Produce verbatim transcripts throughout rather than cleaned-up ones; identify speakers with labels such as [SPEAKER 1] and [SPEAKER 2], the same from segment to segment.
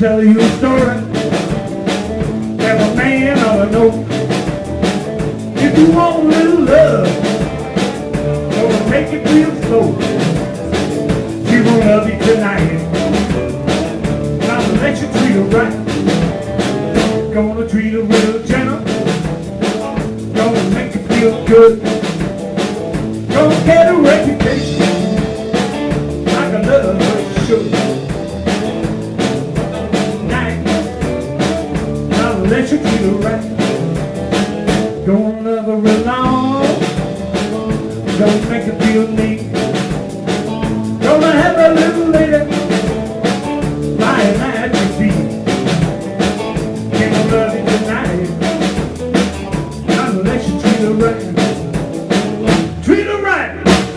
[SPEAKER 1] tell you a story of a man ought to know. If you want a little love, gonna make it real slow. She won't love you tonight, I'ma let you treat her right. Gonna treat her real gentle, gonna make her feel good. Gonna get a reputation like a love should. Night, I'll let you treat her right. Gonna love her real long, gonna make her feel neat. Gonna have a little lady lying at your feet. Gonna love you tonight, I'll let you treat her right. Treat her right.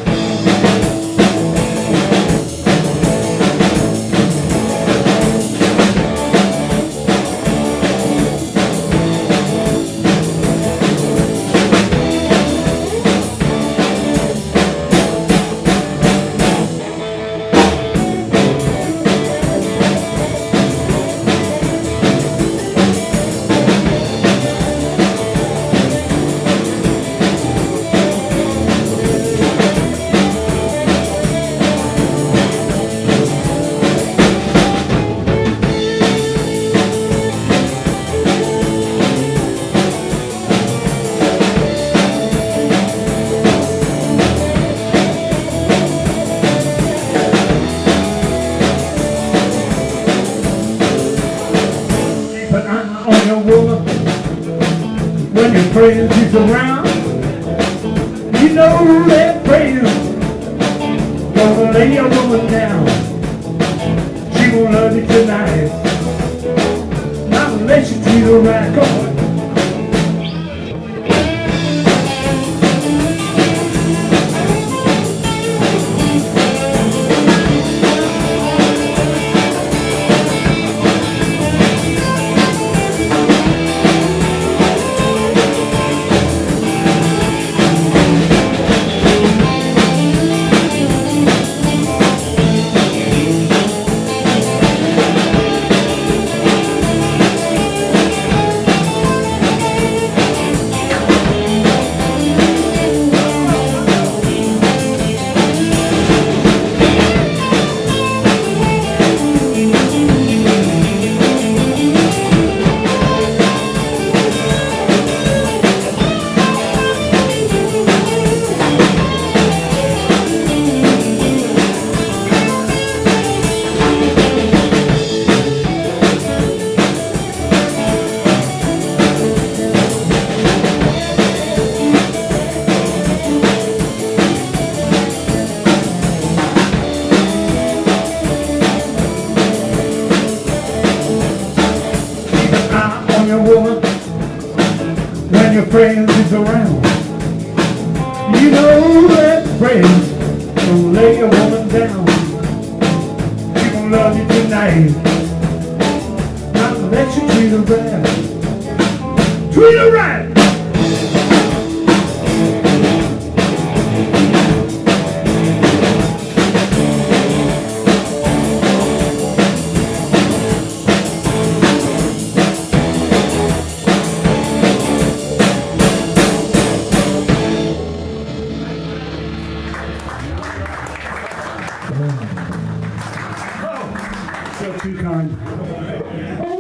[SPEAKER 1] On your woman, when your friends is around, you know that friends gonna lay your woman down. She won't love you tonight, I'ma let you treat her right. Come on. Woman, when your friends is around, you know that friends gonna lay a woman down. She gonna love you tonight, I'ma let you treat her right. Treat her right. So too kind.